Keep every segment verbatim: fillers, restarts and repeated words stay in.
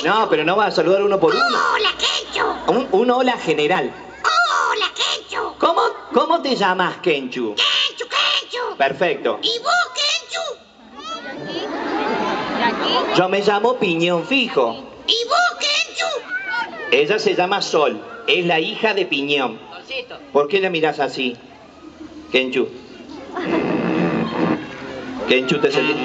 No, pero no vas a saludar uno por uno. Hola, Kenchu. Un, un hola general. Hola, Kenchu. ¿Cómo, cómo te llamas, Kenchu? Kenchu, Kenchu. Perfecto. ¿Y vos, Kenchu? Yo me llamo Piñón Fijo. ¿Y vos, Kenchu? Ella se llama Sol. Es la hija de Piñón. ¿Por qué la mirás así, Kenchu? Kenchu, te sentís...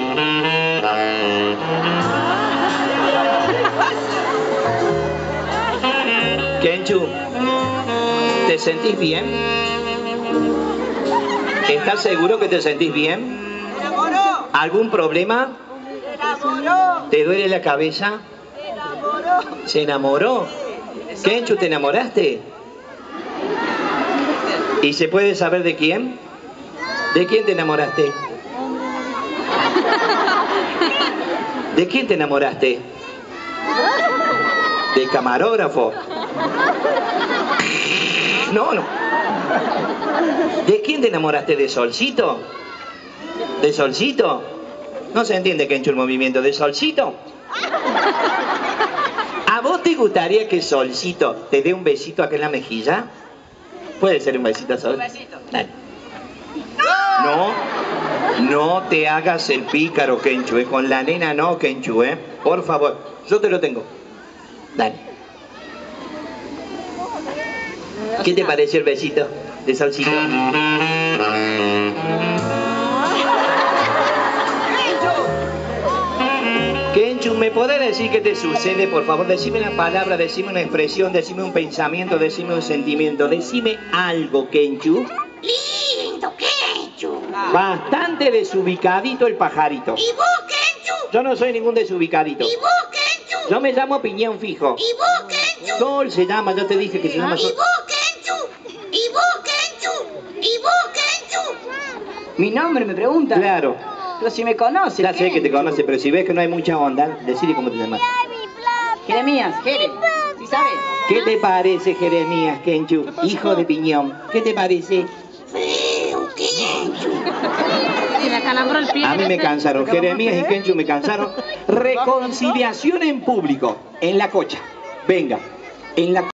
Kenchu, ¿te sentís bien? ¿Estás seguro que te sentís bien? ¡Se enamoró! ¿Algún problema? ¡Se enamoró! ¿Te duele la cabeza? ¡Se enamoró! ¿Se enamoró? Kenchu, ¿te enamoraste? ¿Y se puede saber de quién? ¿De quién te enamoraste? ¿De quién te enamoraste? ¿Del camarógrafo? No, no. ¿De quién te enamoraste? ¿De Solcito? ¿De Solcito? No se entiende, Kenchu, el movimiento. ¿De Solcito? ¿A vos te gustaría que Solcito te dé un besito acá en la mejilla? Puede ser un besito, Sol. Un besito. Dale. No, no te hagas el pícaro, Kenchu, ¿eh? Con la nena no, Kenchu, ¿eh? Por favor, yo te lo tengo. Dale. ¿Qué te pareció el besito de Solcito? Kenchu, ¿me podés decir qué te sucede? Por favor, decime una palabra, decime una expresión, decime un pensamiento, decime un sentimiento. Decime algo, Kenchu. Lindo, Kenchu. Bastante desubicadito el pajarito. ¿Y vos, Kenchu? Yo no soy ningún desubicadito. ¿Y vos, Kenchu? Yo me llamo Piñón Fijo. ¿Y vos, Kenchu? Sol se llama, yo te dije que se llama ¿Y Sol. vos, Kenchu? ¿Y vos, Kenchu? ¿Y vos, Kenchu? Mi nombre me pregunta. Claro. Pero si me conoce. Ya sé que te conoce, pero si ves que no hay mucha onda, decide cómo te llamas. Jeremías, Jere. ¿Sí sabes? ¿Qué te parece, Jeremías, Kenchu? Hijo de Piñón. ¿Qué te parece? Feo, Kenchu. A mí me cansaron. Jeremías y Kenchu me cansaron. Reconciliación en público. En la cocha. Venga. En la